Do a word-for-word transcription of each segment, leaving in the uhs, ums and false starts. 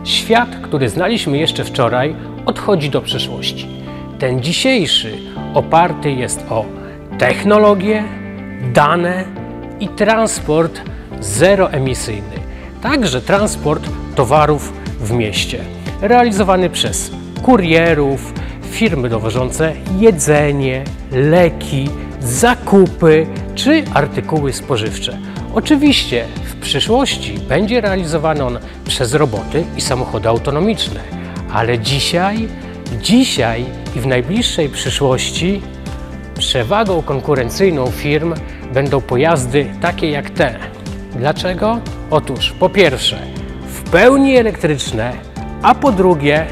Świat, który znaliśmy jeszcze wczoraj, odchodzi do przeszłości. Ten dzisiejszy oparty jest o technologię, dane i transport zeroemisyjny. Także transport towarów w mieście, realizowany przez kurierów, firmy dowożące jedzenie, leki, zakupy czy artykuły spożywcze. Oczywiście w przyszłości będzie realizowany on przez roboty i samochody autonomiczne, ale dzisiaj, dzisiaj i w najbliższej przyszłości przewagą konkurencyjną firm będą pojazdy takie jak te. Dlaczego? Otóż po pierwsze w pełni elektryczne, a po drugie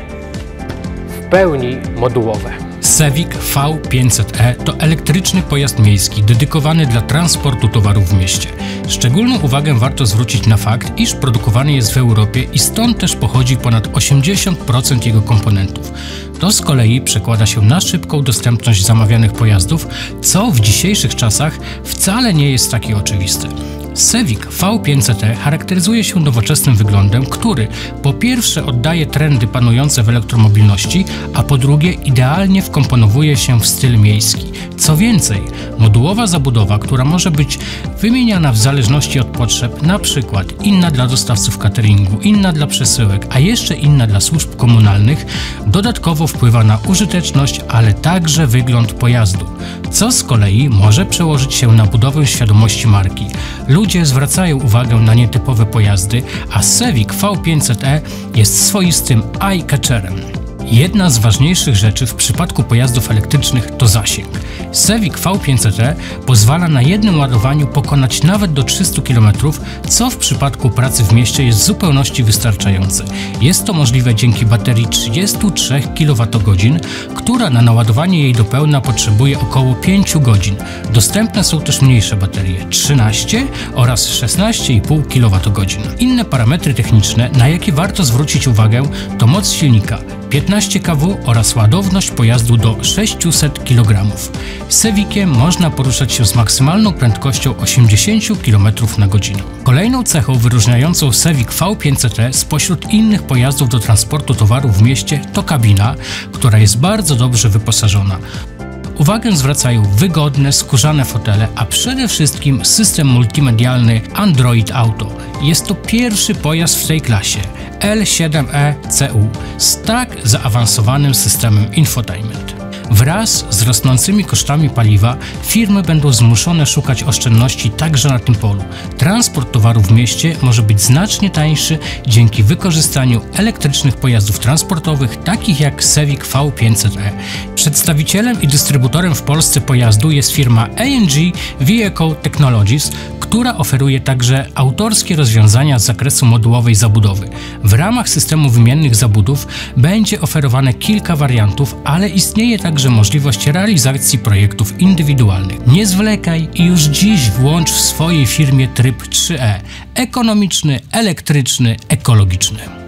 w pełni modułowe. Cevic V pięćset E to elektryczny pojazd miejski dedykowany dla transportu towarów w mieście. Szczególną uwagę warto zwrócić na fakt, iż produkowany jest w Europie i stąd też pochodzi ponad osiemdziesiąt procent jego komponentów. To z kolei przekłada się na szybką dostępność zamawianych pojazdów, co w dzisiejszych czasach wcale nie jest takie oczywiste. Cevic V pięćset E charakteryzuje się nowoczesnym wyglądem, który po pierwsze oddaje trendy panujące w elektromobilności, a po drugie idealnie wkomponowuje się w styl miejski. Co więcej, modułowa zabudowa, która może być wymieniana w zależności od potrzeb, na przykład inna dla dostawców cateringu, inna dla przesyłek, a jeszcze inna dla służb komunalnych, dodatkowo wpływa na użyteczność, ale także wygląd pojazdu, co z kolei może przełożyć się na budowę świadomości marki. Ludzie zwracają uwagę na nietypowe pojazdy, a Cevic V pięćset E jest swoistym eye-catcherem. Jedna z ważniejszych rzeczy w przypadku pojazdów elektrycznych to zasięg. Cevic V pięćset E pozwala na jednym ładowaniu pokonać nawet do trzystu kilometrów, co w przypadku pracy w mieście jest w zupełności wystarczające. Jest to możliwe dzięki baterii trzydziestu trzech kilowatogodzin, która na naładowanie jej do pełna potrzebuje około pięciu godzin. Dostępne są też mniejsze baterie trzynaście oraz szesnaście i pół kilowatogodzin. Inne parametry techniczne, na jakie warto zwrócić uwagę, to moc silnika piętnaście kW oraz ładowność pojazdu do sześciuset kilogramów. Ceviciem można poruszać się z maksymalną prędkością osiemdziesiąt kilometrów na godzinę. Kolejną cechą wyróżniającą Cevic V pięćset E spośród innych pojazdów do transportu towarów w mieście to kabina, która jest bardzo dobrze wyposażona. Uwagę zwracają wygodne, skórzane fotele, a przede wszystkim system multimedialny Android Auto. Jest to pierwszy pojazd w tej klasie L siedem E C U z tak zaawansowanym systemem infotainment. Wraz z rosnącymi kosztami paliwa firmy będą zmuszone szukać oszczędności także na tym polu. Transport towarów w mieście może być znacznie tańszy dzięki wykorzystaniu elektrycznych pojazdów transportowych takich jak Cevic V pięćset E. Przedstawicielem i dystrybutorem w Polsce pojazdu jest firma A N G Vehicle Technologies, która oferuje także autorskie rozwiązania z zakresu modułowej zabudowy. W ramach systemu wymiennych zabudów będzie oferowane kilka wariantów, ale istnieje także możliwość realizacji projektów indywidualnych. Nie zwlekaj i już dziś włącz w swojej firmie tryb trzy E – ekonomiczny, elektryczny, ekologiczny.